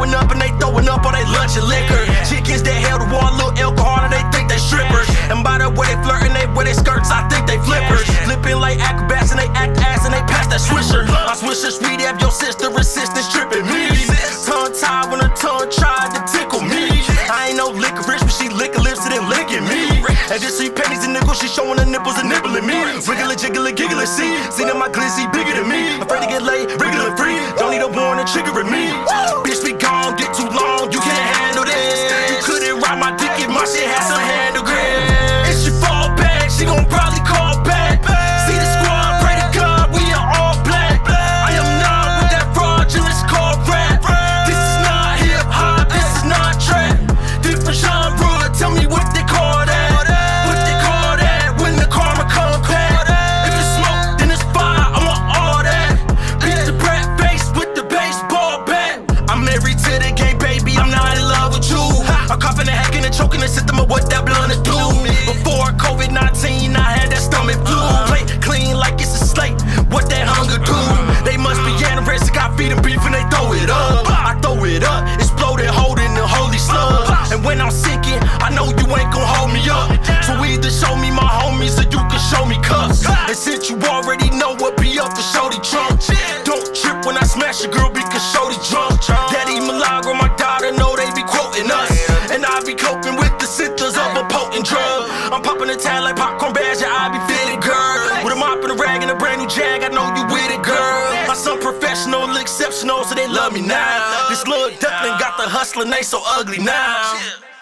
growing up and they throwing up all they lunch and liquor. Chickens that held the wall, little alcohol and they think they strippers. And by the way they flirting, they wear their skirts, I think they flippers. Flipping like acrobats and they act ass and they pass that swisher. My swisher sweet, have your sister assistant stripping me. Tongue tied when her tongue tried to tickle me. I ain't no licorice, but she licking lips and then licking me. And just see pennies and nickels, she showing her nipples and nibbling me. Wiggle it, jiggle it, giggle it, see that my glizzy bigger than me. Afraid to get laid, regular free. Don't need a warning, triggering me. Bitch, be gone, get too long, you can't handle this. You couldn't ride my dick if my shit had some handle grip. If she fall back, she gon' probably call back. See the squad, pray to God, we are all black. I am not with that fraudulent called rap. This is not hip hop, this is not trap. Different genre, tell me what they call that. What they call that when the karma come back. If it's smoke, then it's fire, I want all that. Beat the brat face with the baseball bat. I'm married to the game, baby, I'm not in love with you. I'm coughing and hacking and choking and system of what that blunt is do. Before COVID-19, I had that stomach flu. Play clean like it's a slate, what that hunger do? They must be anorexic, I feed them beef and they throw it up. I throw it up, exploding, holding the holy slug. And when I'm sinking, I know you ain't gon' hold me up. So either show me my homies or you can show me cups. And since you already know what be up for shorty trunk, don't trip when I smash a girl because shorty drunk. Daddy Milagro, my daughter know they be quoting us. And I be coping with the symptoms of a potent drug. I'm popping a tag like popcorn bags, yeah, I be fitted, girl. With a mop and a rag and a brand new jag, I know you with it, girl. My son professional, exceptional, so they love me now. This little duckling got the hustling, they so ugly now.